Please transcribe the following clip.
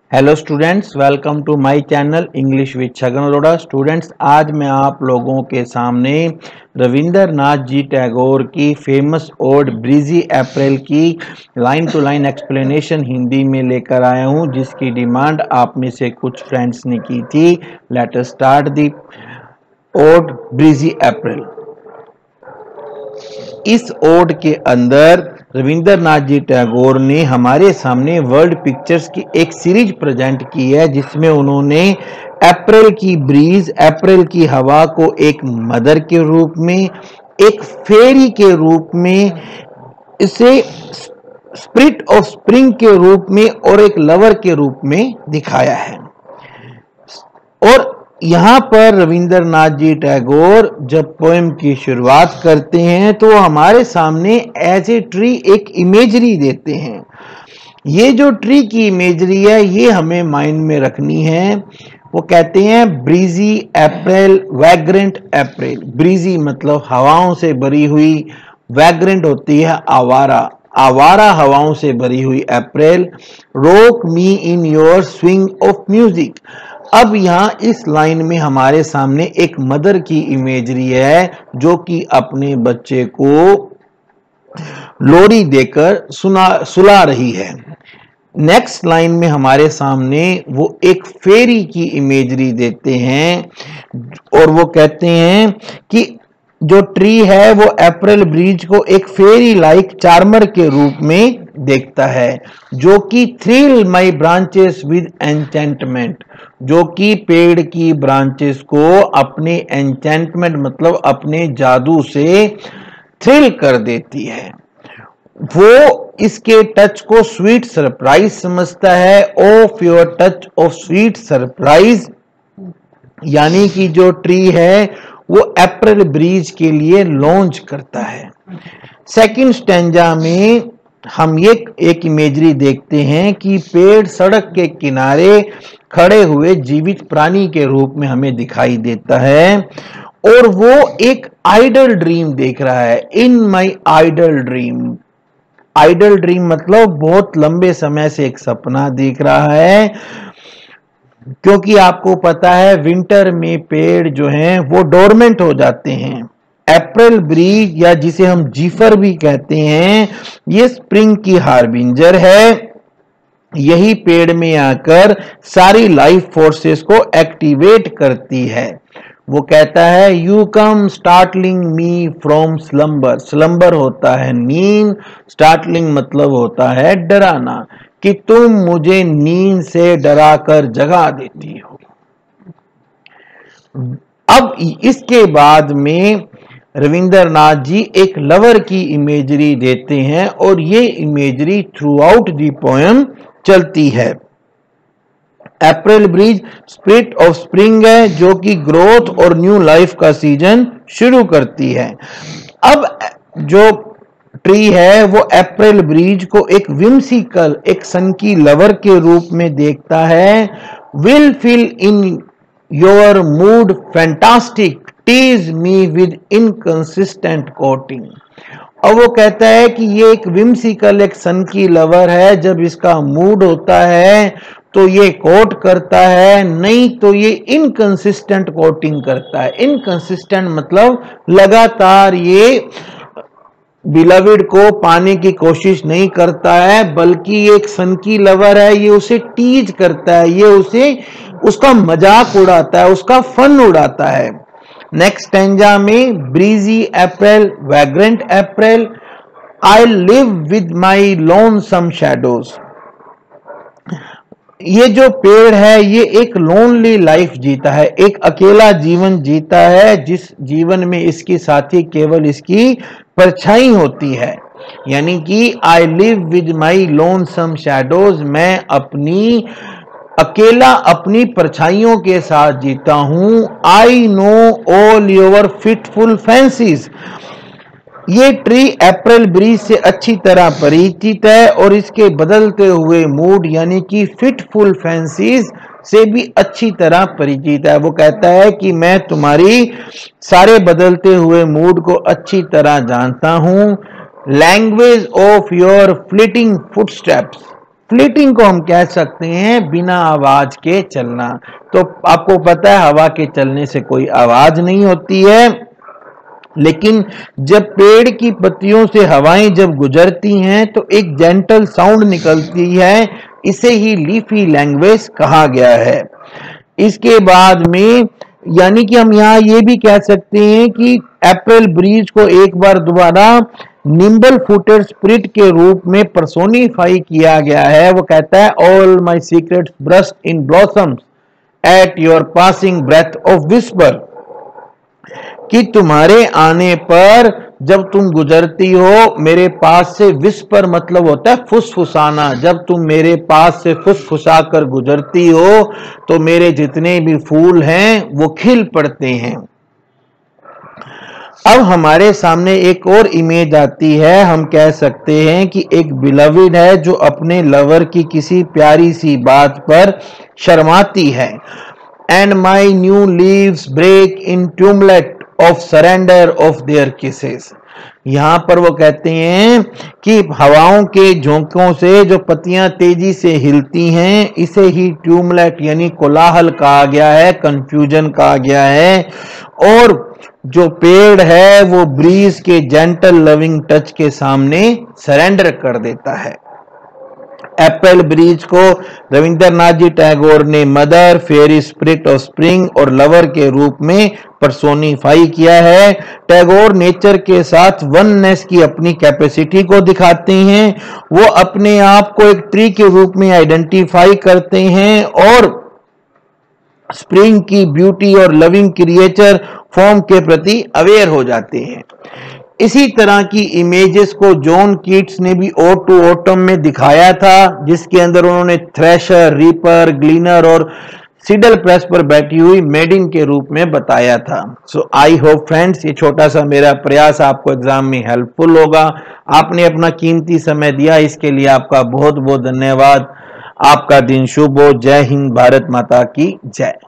Hello students, welcome to my channel English with Chhagan Arora. Students, आज मैं आप लोगों के सामने रविंद्रनाथ जी टैगोर की फेमस ओड ब्रीजी अप्रैल की line to line explanation Hindi में लेकर आया हूं, जिसकी डिमांड आप में से कुछ फ्रेंड्स ने की थी। Let us start the ode breezy April. इस ओड के अंदर रविंद्रनाथ जी टैगोर ने हमारे सामने वर्ल्ड पिक्चर्स की एक सीरीज प्रेजेंट की है, जिसमें उन्होंने अप्रैल की ब्रीज, अप्रैल की हवा को एक मदर के रूप में, एक फेरी के रूप में, इसे स्पिरिट ऑफ स्प्रिंग के रूप में और एक लवर के रूप में दिखाया है। और यहाँ पर रविंद्रनाथ जी टैगोर जब पोएम की शुरुआत करते हैं तो हमारे सामने एज ए ट्री एक इमेजरी देते हैं। ये जो ट्री की इमेजरी है ये हमें माइंड में रखनी है। वो कहते हैं breezy April, vagrant April. Breezy मतलब हवाओं से भरी हुई, वैग्रेंट होती है आवारा, आवारा हवाओं से भरी हुई April. Rock me in your swing of music. अब यहाँ इस लाइन में हमारे सामने एक मदर की इमेजरी है जो कि अपने बच्चे को लोरी देकर सुला रही है। नेक्स्ट लाइन में हमारे सामने वो एक फेरी की इमेजरी देते हैं और वो कहते हैं कि जो ट्री है वो अप्रैल ब्रीज को एक फेरी लाइक चार्मर के रूप में देखता है, जो कि thrill my branches with enchantment, जो कि पेड़ की ब्रांचेस को अपने एन्चेंटमेंट मतलब अपने जादू से थ्रिल कर देती है। वो इसके टच को स्वीट सरप्राइज समझता है। Of your touch of sweet surprise, यानी कि जो ट्री है वो अप्रैल ब्रीज के लिए लॉन्च करता है। सेकंड स्टैंजा में हम ये एक इमेजरी देखते हैं कि पेड़ सड़क के किनारे खड़े हुए जीवित प्राणी के रूप में हमें दिखाई देता है और वो एक आइडल ड्रीम देख रहा है। In my idle dream, idle dream मतलब बहुत लंबे समय से एक सपना देख रहा है, क्योंकि आपको पता है विंटर में पेड़ जो हैं वो डोरमेंट हो जाते हैं। अप्रैल ब्रीज या जिसे हम जीफर भी कहते हैं, ये स्प्रिंग की हार्बिंजर है। यही पेड़ में आकर सारी लाइफ फोर्सेस को एक्टिवेट करती है। वो कहता है you come startling me from slumber. Slumber होता है नींद, स्टार्टलिंग मतलब होता है डराना, कि तुम मुझे नींद से डराकर जगा देती हो। अब इसके बाद में रविंद्रनाथ जी एक लवर की इमेजरी देते हैं और ये imagery throughout the poem चलती है। April breeze spirit of spring है, जो कि ग्रोथ और न्यू लाइफ का सीजन शुरू करती है। अब जो ट्री है वो अप्रैल ब्रीज को एक विम्सिकल, एक सनकी लवर के रूप में देखता है। Will feel in your mood fantastic, tease me with inconsistent courting. और वो कहता है कि ये एक विम्सिकल, एक सनकी लवर है। जब इसका मूड होता है तो ये कोट करता है, नहीं तो ये इनकंसिस्टेंट कोटिंग करता है। इनकंसिस्टेंट मतलब लगातार ये बिलविड को पाने की कोशिश नहीं करता है, बल्कि ये एक सनकी लवर है, ये उसे टीज करता है, ये उसे उसका मजाक उड़ाता है, उसका फन उड़ाता है। नेक्स्ट स्टैंजा में breezy April, vagrant April, I live with my lonesome shadows. ये जो पेड़ है ये एक लोनली लाइफ जीता है, एक अकेला जीवन जीता है, जिस जीवन में इसकी साथी केवल इसकी परछाई होती है। यानी कि I live with my lonesome shadows, मैं अपनी अकेला अपनी परछाइयों के साथ जीता हूं। I know all your fitful fancies. ये ट्री अप्रैल ब्रीज से अच्छी तरह परिचित है और इसके बदलते हुए मूड यानी कि फिटफुल फैंसीज से भी अच्छी तरह परिचित है। वो कहता है कि मैं तुम्हारी सारे बदलते हुए मूड को अच्छी तरह जानता हूं। Language of your flitting footsteps, fleeting को हम कह सकते हैं बिना आवाज के चलना। तो आपको पता है हवा के चलने से कोई आवाज नहीं होती है, लेकिन जब पेड़ की पत्तियों से हवाएं जब गुजरती हैं तो एक जेंटल साउंड निकलती है, इसे ही लीफी लैंग्वेज कहा गया है। इसके बाद में यानी कि हम यहाँ ये भी कह सकते हैं कि अप्रैल ब्रीज को एक बार दोबारा निम्बल फुटेड स्पिरिट के रूप में पर्सोनिफाई किया गया है। वो कहता है all my secrets burst in blossoms at your passing breath of whisper, कि तुम्हारे आने पर जब तुम गुजरती हो मेरे पास से, विस्पर मतलब होता है फुसफुसाना, जब तुम मेरे पास से फुसफुसा कर गुजरती हो तो मेरे जितने भी फूल हैं वो खिल पड़ते हैं। अब हमारे सामने एक और इमेज आती है, हम कह सकते हैं कि एक बिलविड है जो अपने लवर की किसी प्यारी सी बात पर शर्माती है। And my new leaves break in tumult of surrender of their kisses. यहां पर वो कहते हैं कि हवाओं के झोंकों से जो पत्तियां तेजी से हिलती हैं इसे ही ट्यूमलेट यानी कोलाहल कहा गया है, कंफ्यूजन कहा गया है। और जो पेड़ है वो ब्रीज के जेंटल लविंग टच के सामने सरेंडर कर देता है। अप्रैल ब्रीज को रविंद्रनाथ जी टैगोर ने mother, fairy spirit of spring और लवर के रूप में पर्सोनिफाई किया है। टैगोर नेचर के साथ वननेस की अपनी कैपेसिटी को दिखाते हैं। वो अपने आप को एक ट्री के रूप में आइडेंटिफाई करते हैं और स्प्रिंग की ब्यूटी और लविंग क्रिएचर फॉर्म के प्रति अवेयर हो जाते हैं। इसी तरह की इमेजेस को जॉन कीट्स ने भी ओड टू ऑटम में दिखाया था, जिसके अंदर उन्होंने थ्रेशर, रीपर, ग्लीनर और सीडल प्रेस पर बैठी हुई मेडिन के रूप में बताया था। सो आई होप फ्रेंड्स ये छोटा सा मेरा प्रयास आपको एग्जाम में हेल्पफुल होगा। आपने अपना कीमती समय दिया, इसके लिए आपका बहुत बहुत धन्यवाद। आपका दिन शुभ हो। जय हिंद, भारत माता की जय।